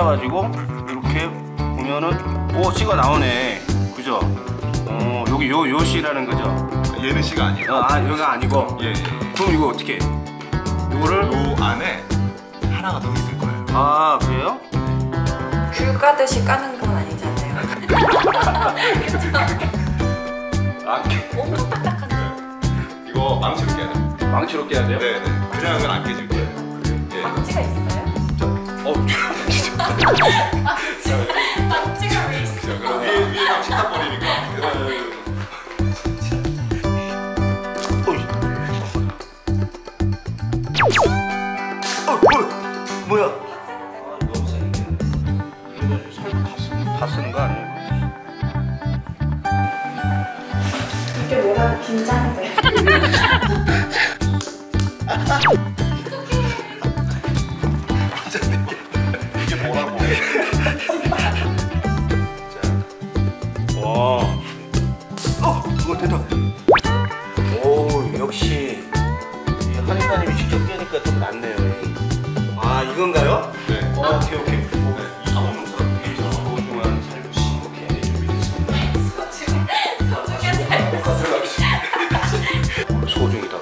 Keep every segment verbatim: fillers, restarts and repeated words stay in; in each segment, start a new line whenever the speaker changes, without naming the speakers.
꽂아가지고 이렇게 보면은 오 씨가 나오네. 그죠? 어 여기 요 요 씨라는 거죠.
얘는 씨가 아니에요.
어, 아 여기가 아니고.
예, 예.
그럼 이거 어떻게? 이거를
요 안에 하나가 더 있을 거예요.
아 그래요?
귤 까듯이 까는 건 아니잖아요.
아,
엄청 딱딱한데.
이거 망치로 깨야 돼.
망치로 깨야 돼요?
네네. 그냥은 안 깨질 거예요. 예.
망치가 있어요?
어.
망치가 왜 있어?
그럼 위에 위에다 치다 버리니까.
어, 어, 뭐야? 아, 너무 세게. 이거 살고 다, 쓰, 다 쓰는 거 아니에요?
이게 뭐라고 긴장돼.
이게 뭐라고?
자, 와, 어, 이거 됐다. 오, 역시 이 한의사님이 직접 깨니까 좀 낫네요. 아, 이건가요?
네.
어, 오케이, 오케이.
이 아몬드처럼 베이저 소중한 살구씨.
오케이, 준비됐습니다.
소중한 살.
소중이다.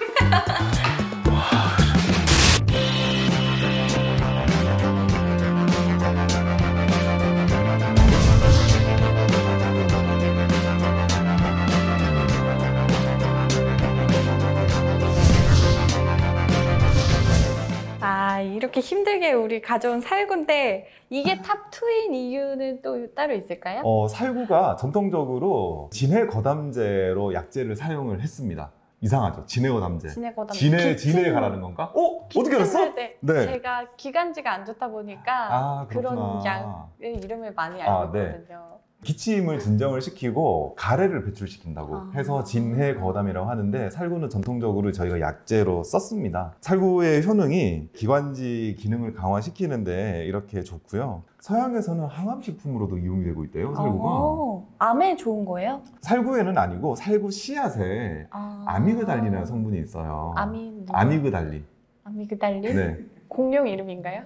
아, 이렇게 힘들게 우리 가져온 살구인데 이게 탑이인 이유는 또 따로 있을까요?
어, 살구가 전통적으로 진해거담제로 약재를 사용을 했습니다. 이상하죠? 진해거담제.
진해거담제.
진해,
기침-
진해에 가라는 건가? 어? 어떻게 알았어?
기침할 때
네.
제가 기관지가 안 좋다 보니까
아,
그런
그렇구나.
약의 이름을 많이 알고
아, 네.
있거든요.
기침을 진정을 시키고 가래를 배출시킨다고
아.
해서 진해거담이라고 하는데 살구는 전통적으로 저희가 약재로 썼습니다. 살구의 효능이 기관지 기능을 강화시키는데 이렇게 좋고요. 서양에서는 항암식품으로도 이용이 되고 있대요, 살구가.
오, 암에 좋은 거예요?
살구에는 아니고 살구 씨앗에
아.
아미그달린이라는 성분이 있어요.
아미
아미그달린.
아미그달린?
네.
공룡 이름인가요?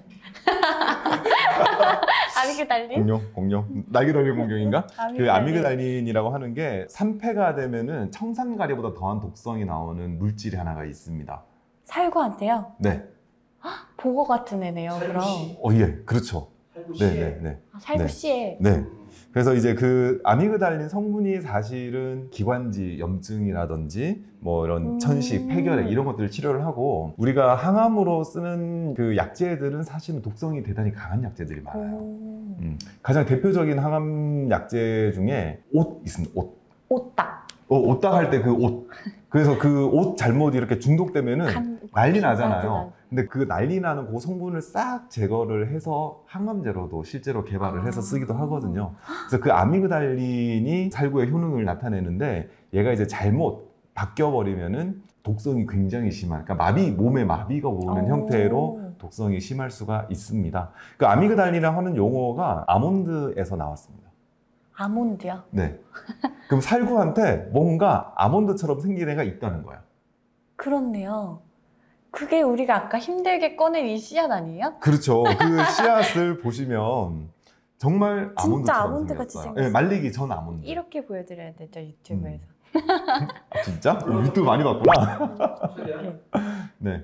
아미그달린?
공룡, 공룡. 날개 달린 공룡인가? 그
아미그달린.
아미그달린이라고 하는 게 삼패가 되면은 청산가리보다 더한 독성이 나오는 물질이 하나가 있습니다.
살구한테요?
네.
보거 같은 애네요, 그럼.
어, 예, 그렇죠. 네, 네, 네.
아, 살구씨에.
네. 그래서 이제 그 아미그달린 성분이 사실은 기관지 염증이라든지 뭐 이런
음.
천식, 폐결핵 이런 것들을 치료를 하고 우리가 항암으로 쓰는 그 약재들은 사실은 독성이 대단히 강한 약재들이 많아요.
오.
음. 가장 대표적인 항암 약재 중에 옷 있습니다. 옷.
오딱.
어, 옷딱 할 때 그 옷. 그래서 그 옷 잘못 이렇게 중독되면은
간-
난리
맞아,
나잖아요.
맞아.
근데 그 난리 나는 그 성분을 싹 제거를 해서 항암제로도 실제로 개발을 해서
아.
쓰기도 하거든요. 그래서 그 아미그달린이 살구의 효능을 나타내는데 얘가 이제 잘못 바뀌어버리면은 독성이 굉장히 심한, 그러니까 마비, 몸에 마비가 오는
오.
형태로 독성이 심할 수가 있습니다. 그 아미그달린이라고 하는 용어가 아몬드에서 나왔습니다.
아몬드요?
네. 그럼 살구한테 뭔가 아몬드처럼 생긴 애가 있다는 거야.
그렇네요. 그게 우리가 아까 힘들게 꺼낸 이 씨앗 아니에요?
그렇죠. 그 씨앗을 보시면 정말
진짜
아몬드처럼
아몬드 같이
생겼어요.
생겼어요.
네, 말리기 전 아몬드.
이렇게 보여드려야 되죠, 유튜브에서.
아, 진짜? 유튜브 많이 봤구나.
이렇게.
네.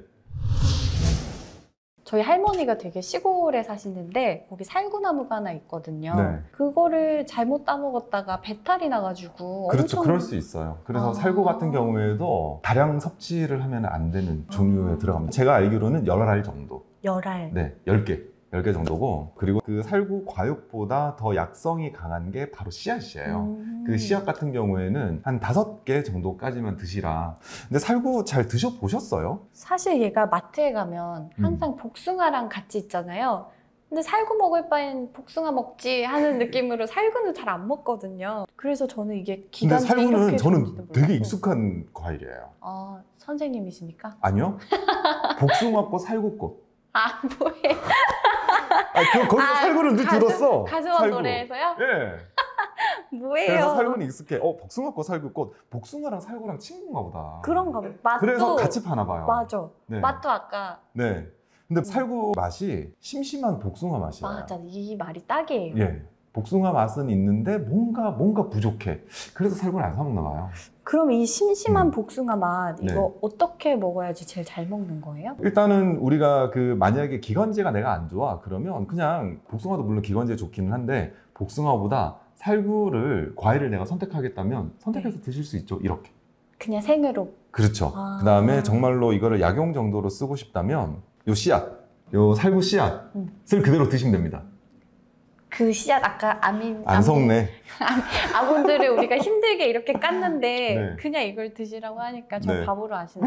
저희 할머니가 되게 시골에 사시는데 거기 살구나무가 하나 있거든요.
네.
그거를 잘못 따먹었다가 배탈이 나가지고
그렇죠.
엄청...
그럴 수 있어요. 그래서
아.
살구 같은 경우에도 다량 섭취를 하면 안 되는 종류에 들어갑니다. 제가 알기로는 열 알 정도.
열알.
네, 열 개. 열 개 정도고, 그리고 그 살구 과육보다 더 약성이 강한 게 바로 씨앗이에요.
음.
그 씨앗 같은 경우에는 한 다섯 개 정도까지만 드시라. 근데 살구 잘 드셔보셨어요?
사실 얘가 마트에 가면 항상 복숭아랑 같이 있잖아요. 근데 살구 먹을 바엔 복숭아 먹지 하는 느낌으로 살구는 잘 안 먹거든요. 그래서 저는 이게
근데
기관지
살구는
이렇게
저는
좋은지도
되게
몰랐고.
익숙한 과일이에요.
아, 선생님이십니까?
아니요? 복숭아꽃, 살구꽃.
아, 뭐예요?
아, 그, 거기서
아,
살구는 누
가져-
들었어.
가져온
살구.
노래에서요?
예.
뭐예요?
그래서 살구는 익숙해. 어, 복숭아꽃, 살구꽃. 복숭아랑 살구랑 친구인가 보다.
그런가 봐. 맛도
그래서 같이 파나 봐요.
맞아.
네.
맛도 아까
네. 근데 살구 맛이 심심한 복숭아 맛이에요.
맞아, 이 말이 딱이에요.
예. 복숭아 맛은 있는데 뭔가 뭔가 부족해. 그래서 살구를 안 사 먹나 봐요.
그럼 이 심심한
음.
복숭아 맛 이거
네.
어떻게 먹어야지 제일 잘 먹는 거예요?
일단은 우리가 그 만약에 기관지가 내가 안 좋아 그러면 그냥 복숭아도 물론 기관지에 좋기는 한데 복숭아보다 살구를 과일을 내가 선택하겠다면 선택해서 드실 수 있죠. 이렇게.
그냥 생으로.
그렇죠.
아.
그 다음에 정말로 이거를 약용 정도로 쓰고 싶다면 요 씨앗, 요 살구 씨앗을
음.
그대로 드시면 됩니다.
그 씨앗 아까 아민
안 속네.
아몬드를 우리가 힘들게 이렇게 깠는데
네.
그냥 이걸 드시라고 하니까 저
네.
바보로 아시나요?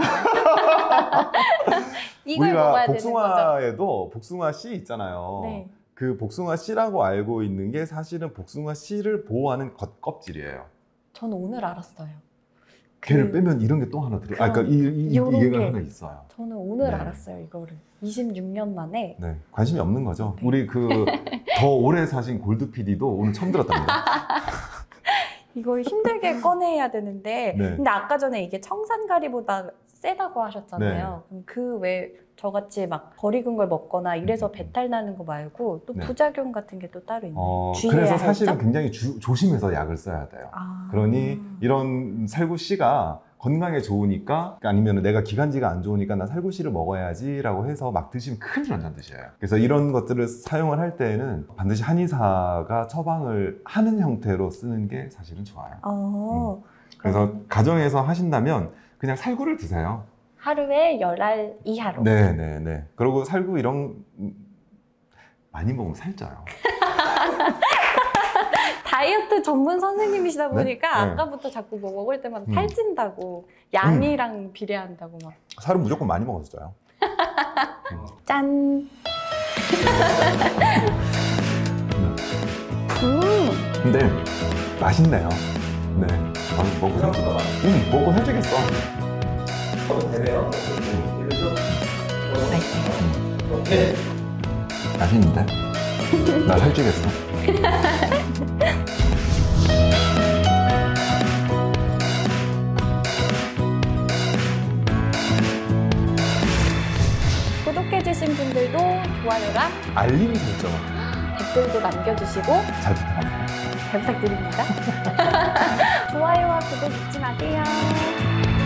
이걸
우리가
먹어야 되는 거죠.
복숭아에도 복숭아 씨 있잖아요.
네.
그 복숭아 씨라고 알고 있는 게 사실은 복숭아 씨를 보호하는 겉껍질이에요.
저는 오늘 알았어요.
걔를
그-
빼면 이런 게 또 하나 들어. 아, 그러니까 이, 이, 이,
요런
얘가
게.
하나 있어요.
저는 오늘
네.
알았어요 이거를. 이십육 년 만에.
네, 관심이 없는 거죠.
네.
우리 그 더 오래 사신 골드 피디도 오늘 처음 들었답니다.
이걸 힘들게 꺼내야 되는데
네.
근데 아까 전에 이게 청산가리보다 세다고 하셨잖아요. 그럼 그 외 저같이 막 버리는 걸 먹거나 이래서
음.
배탈 나는 거 말고 또
네.
부작용 같은 게 또 따로 있나요?
어,
주의해야
그래서
할
사실은
점?
굉장히 주- 조심해서 약을 써야 돼요.
아.
그러니 이런 살구 씨가 건강에 좋으니까 아니면 내가 기관지가 안 좋으니까 나 살구 씨를 먹어야지라고 해서 막 드시면 큰일 난다는 뜻이에요. 그래서 이런 것들을 사용을 할 때는 반드시 한의사가 처방을 하는 형태로 쓰는 게 사실은 좋아요.
어,
그래서
그럼
가정에서 하신다면 그냥 살구를 드세요.
하루에 열 알 이하로.
네, 네, 네. 그리고 살구 이런 음, 많이 먹으면 살쪄요.
다이어트 전문 선생님이시다
네?
보니까
네.
아까부터 자꾸 뭐 먹을 때마다
음.
살찐다고 양이랑 비례한다고 막
살은 무조건 많이 먹어서 쪄요.
짠. 음.
근데 맛있네요. 네. 아, 먹고 살찌. 응, 먹고 살찌겠어. 맛있는데? 나 살찌겠어.
구독해주신 분들도 좋아요랑
알림 설정
댓글도 남겨주시고
잘 부탁합니다.
잘 부탁드립니다. 좋아요와 구독 잊지 마세요.